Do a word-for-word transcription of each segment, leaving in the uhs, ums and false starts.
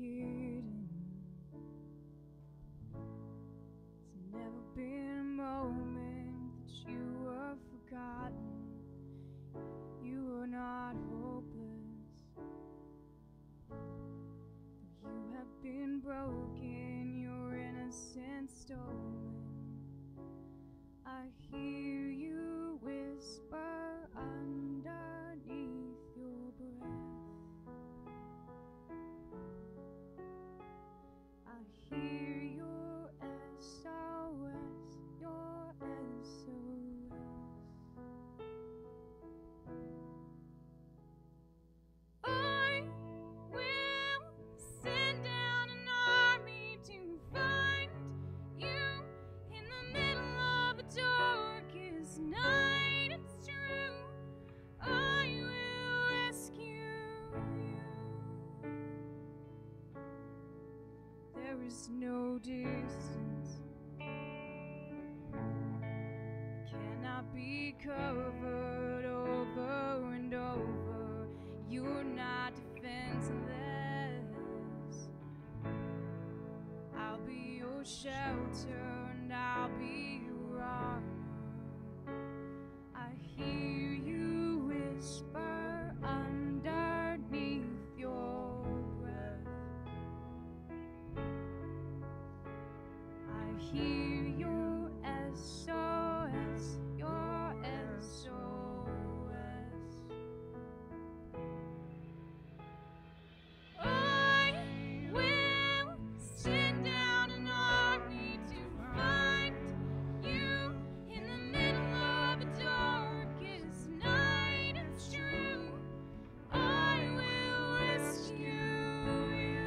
hidden. There's never been a moment that you were forgotten. You were not hopeless. Though you have been broken, your innocence stolen. I hear you whisper underneath your breath. I hear your S O S, your S O S. I will send down an army to find you in the middle of the darkest night. It's true, I will rescue you. There is no distance that cannot be covered over and over. You're not defenseless. I'll be your shelter and I'll be your armor. I hear you whisper underneath your breath. I hear your S O S, your S O S. I will send down an army to find you in the middle of the darkest night. It's true, I will rescue you.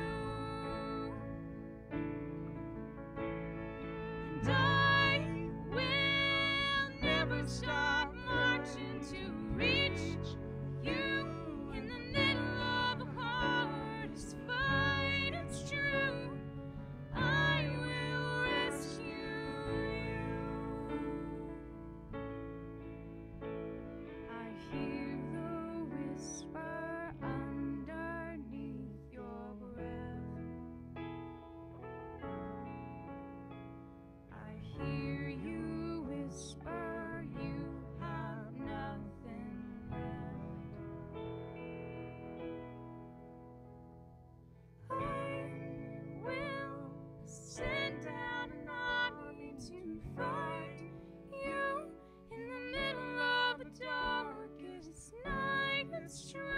And I will never stop marching to reach you in the middle of the hardest fight. It's true, I will rescue you. I hear the whisper underneath your breath. I hear you whisper you have nothing left. I will send down an army to find you in the middle of the darkest night. It's true.